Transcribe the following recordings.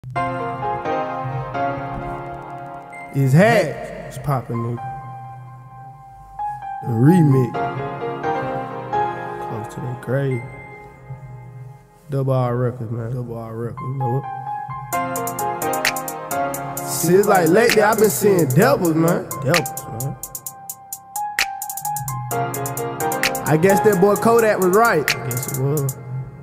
It's Hack. It's poppin', nigga. The remix. Close to that grave. Double R Records, man. Double R Records, you know it. See, it's like lately I've been seeing devils, man. Devils, man. I guess that boy Kodak was right. I guess it was.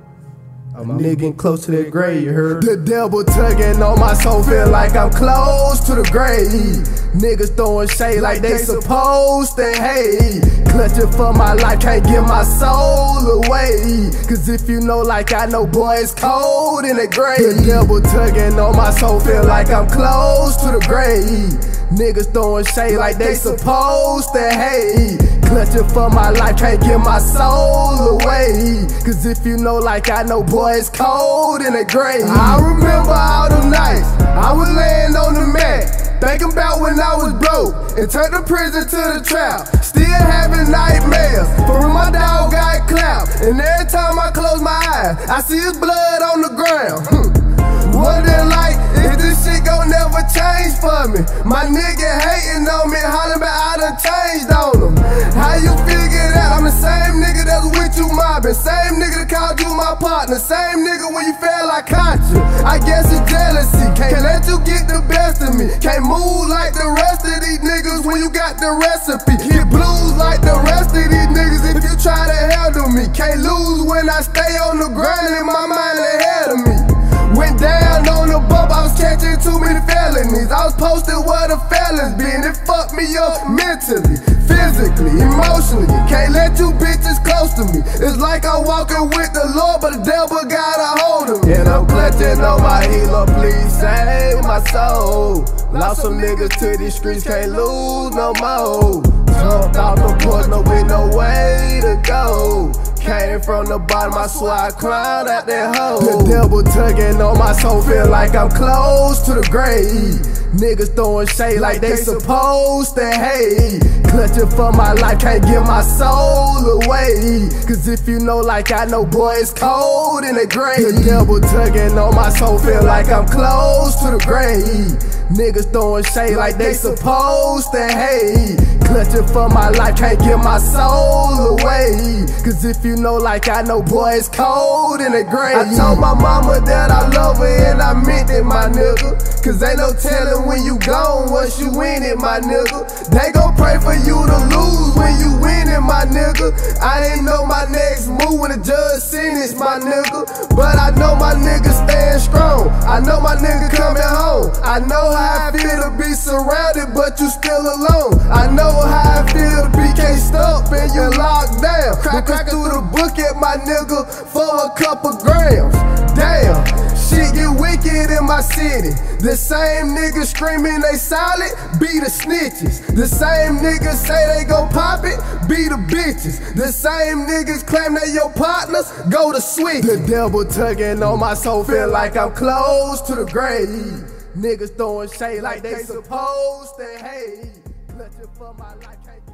A nigga getting close to that grave, you heard? The devil tugging on my soul, feel like I'm close to the grave. Niggas throwing shade like they supposed to hate. Clutching for my life, can't give my soul away. Cause if you know like I know, boy, it's cold in the grave. The devil tugging on my soul, feel like I'm close to the grave. Niggas throwing shade like they supposed to hate. Clutching for my life, can't give my soul away. Cause if you know like I know, boy, it's cold in the grave. I remember all the nights I was laying on the mat, thinking about when I was broke and turned the prison to the trap. Still having nightmares for when my dog got clapped. And every time I close my eyes, I see his blood on the ground. Wondering like, if this shit gon' never change for me. My nigga hating on me, hollering about I done changed on him. How you figure that? I'm the same nigga that was with you mobbing, same nigga that called you my partner, same nigga when you felt I caught you. I guess it's jealousy, can't let you get the best of me. Can't move like the rest of these niggas when you got the recipe. Get blues like the rest of these niggas if you try to handle me. Can't lose when I stay on the grind and my mind ahead of me. Went down on the bump, I was catching too many felonies. I was posted where the fellas be, and it fucked me up mentally, physically, emotionally. Can't let you bitches close to me. It's like I'm walking with the Lord, but the devil got a hold of me. And I'm clutching on my healer, please save my soul. Lost some niggas to these streets, can't lose no more. Jumped off the porch, no with no way to go. Came from the bottom, I swear I climbed out that hole. The devil tugging on my soul, feel like I'm close to the grave. Niggas throwing shade like they supposed to hate. Clutching for my life, can't give my soul away. Cause if you know like I know, boy, it's cold in the grave. The devil tugging on my soul, feel like I'm close to the grave. Niggas throwing shade like they supposed to hate. Clutching for my life, can't give my soul away. Cause if you know like I know, boy, it's cold in the grave. I told my mama that I love her and I meant it, my nigga. Cause ain't no telling when you gone once you win it, my nigga. They gon' pray for you to lose when you win it, my nigga. I ain't know my next move when the judge sentenced, my nigga. But I know my nigga staying strong. I know my nigga coming home. I know how I feel to be surrounded, but you still alone. I know how I feel to be can't stop and you locked down. Cracking through the book at my nigga for a couple grams. Damn, shit get wicked in my city. The same niggas screaming they solid, be the snitches. The same niggas say they gon' pop it, be the bitches. The same niggas claim they your partners, go to switch. The devil tugging on my soul, feel like I'm close to the grave. Niggas throwing shade like they supposed to hate. Clutching for my life, can't